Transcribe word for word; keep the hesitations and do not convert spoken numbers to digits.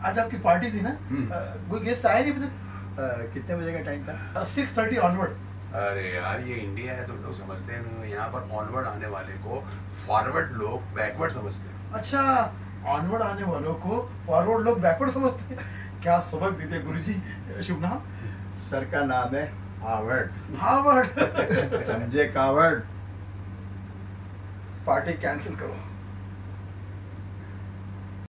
आज आपकी पार्टी थी ना, कोई गेस्ट आया नहीं अभी तक? कितने बजे का टाइम था? Six thirty onward. अरे यार ये इंडिया है, तुम लोग समझते हैं यहाँ पर ऑनवर्ड आने वाले को फॉरवर्ड लोग बैकवर्ड समझते हैं। अच्छा, ऑनवर्ड आने वालों को फॉरवर्ड लोग बैकवर्ड समझते हैं। क्या सबक देते हैं गुरुजी। शुभ नाम? सर का नाम है हार्वर्ड। हार्वर्ड। समझे कावर्ड। पार्टी कैंसिल करो।